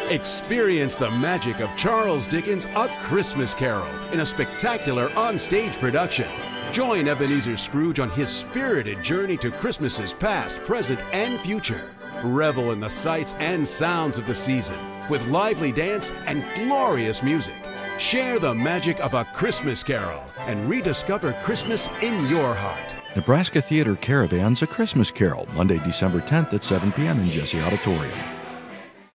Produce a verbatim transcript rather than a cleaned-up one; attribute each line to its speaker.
Speaker 1: Experience the magic of Charles Dickens' A Christmas Carol in a spectacular on-stage production. Join Ebenezer Scrooge on his spirited journey to Christmases past, present, and future. Revel in the sights and sounds of the season with lively dance and glorious music. Share the magic of A Christmas Carol and rediscover Christmas in your heart.
Speaker 2: Nebraska Theatre Caravan's A Christmas Carol, Monday, December tenth at seven p m in Jesse Auditorium.